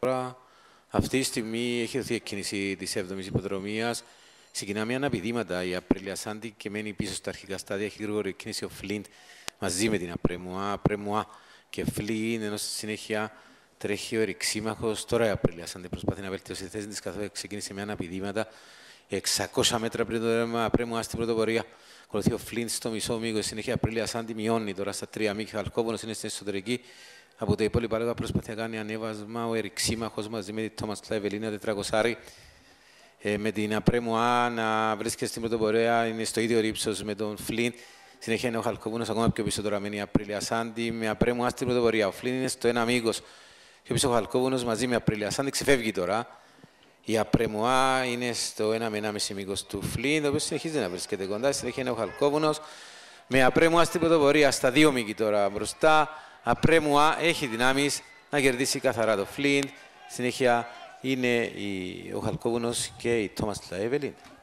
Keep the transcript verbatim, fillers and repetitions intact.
Τώρα, αυτή τη στιγμή έχει δοθεί εκκίνηση της έβδομης υποδρομίας. Ξεκινά με αναπηδήματα η Απρίλια Σάντι και μένει πίσω στα αρχικά στάδια. Έχει γρήγορη εκκίνηση ο Φλίντ μαζί με την Απρέμουα. Απρέμουα και Φλίντ, ενώ στη συνέχεια τρέχει ο ερεξίμαχος. Τώρα η Απρίλια Σάντι προσπαθεί να βελτιώσει τη θέση της, καθώς ξεκίνησε με αναπηδήματα. εξακόσια μέτρα πριν το δέρμα, Απρέμουα στην πρωτοπορία. Ακολουθεί ο Φλίντ στο μισό μήκο. Συνέχεια η Απρίλια Σάντι μειώνει τώρα στα τρία μήκη. Ο Χαλκόπονος είναι στην εσωτερική. Από τα υπόλοιπα λόγια προσπαθεί να κάνει ανέβασμα ο ερεξίμαχος μαζί με τη Τόμας Κλαϊβελίνα τετρακόσια. Ε, με την Απρέμουα να βρίσκεται στην πρωτοπορία, είναι στο ίδιο ύψος με τον Φλίντ. Συνέχεια είναι ο Χαλκόπονος ακόμα πιο πίσω τώρα μένει η Απρίλια Σάντι με Απρέμουα στην πρωτοπορία. Ο Φλίντ είναι στο ένα μήκος. Πιο πίσω ο Χαλκόπονος μαζί με Απρίλια Σάντι ξεφεύγει τώρα. Η Απρέμουα είναι στο ένα με ενάμιση μήκος του Φλίντ, ο οποίος συνεχίζει να βρίσκεται κοντά. Συνέχεια είναι ο Χαλκόπονος με Απρέμουα στην πρωτοπορία στα δύο μήκη τώρα μπροστά. Απρέμουα έχει δυνάμεις να κερδίσει καθαρά το Φλίντ. Συνέχεια είναι η, ο Χαλκόπονος και η Τόμας Κλαϊβελίνα.